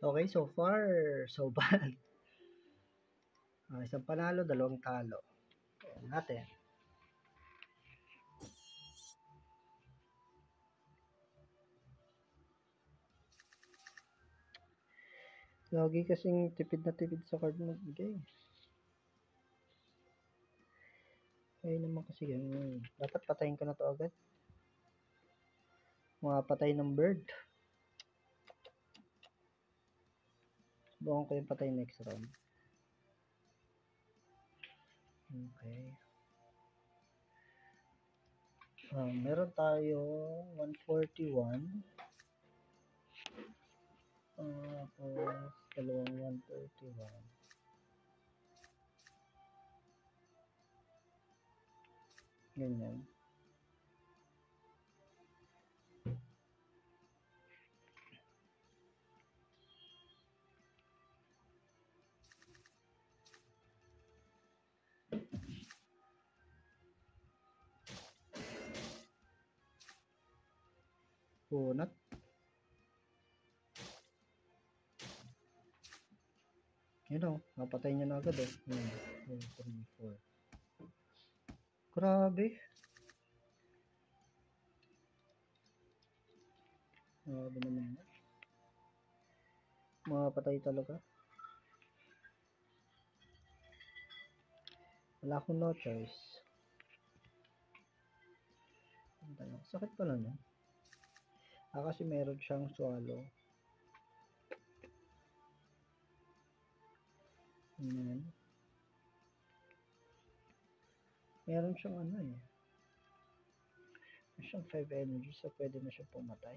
Okay, so far, so bad. Isang panalo, dalawang talo. Ayan natin. Lagi kasing tipid na tipid sa card magbigay. Ayun naman kasi ganun. Dapat patayin ko na to agad. Mga patay ng bird. Subukan ko yung patay next round. Okay. Meron tayong 141. Tapos, dalawang 131. Ganyan. Punat. Yun o, napatay niya na agad 1, 2, 3, 4. Grabe. Grabe naman yan. Makapatay talaga. Wala akong no choice. Sakit pala no? Kasi meron siyang swallow. Ayan. Meron siyang meron siyang 5 energy, so pwede na siya pumatay.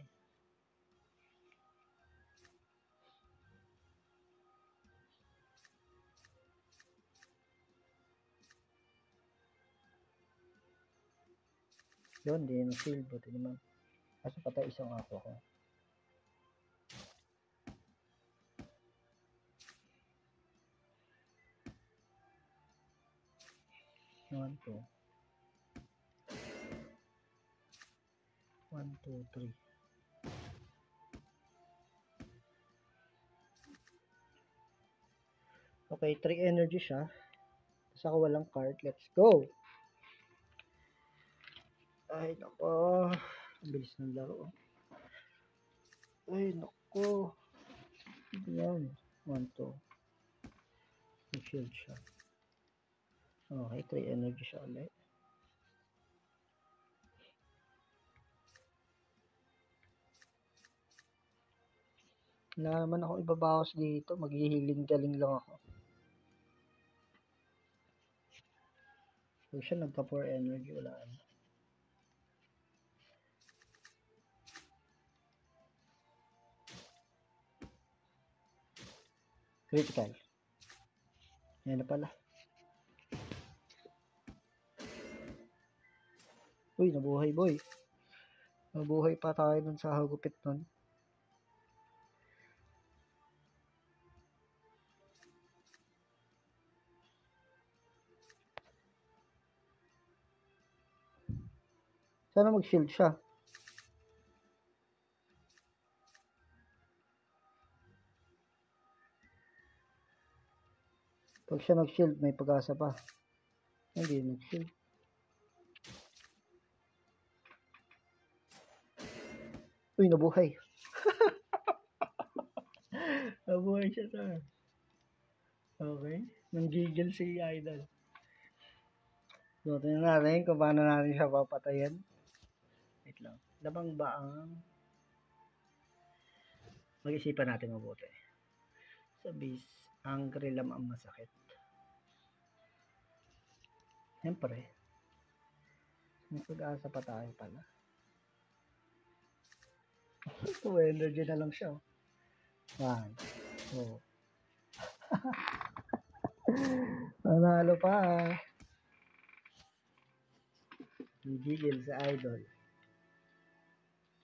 Yun, di na shield. Buti naman. Kasi patay isang ako ko. One, two. 1, 2, 3. Okay, 3 energy siya. Tapos ako walang card. Let's go! Ay, nako. Ang bilis ng laro. Ay, nako. Yan. 1, 2. Shield siya. Okay, 3 energy siya ulit. Wala naman ako ibabawas dito. Maghihiling galing lang ako. So siya nagka 4 energy. Wala na. Critical. Yan na pala. Uy, nabuhay boy. Nabuhay pa tayo dun sa hagupit nun. Sana mag-shield siya. Pag siya nag-shield, may pag-asa pa. Hindi nag-shield. Uy, nabuhay. Nabuhay siya sa. Okay. Nanggigil si Idol. So, tingnan natin kung paano natin siya papatayin. Wait lang. Labang ba ang... Mag-isipan natin mabuti. Sa base, angry lang ang masakit. Siyempre. May pag-asa pa tayo pala. 2 energy na lang siya. 1, 2. Panalo pa. Gigil sa Idol.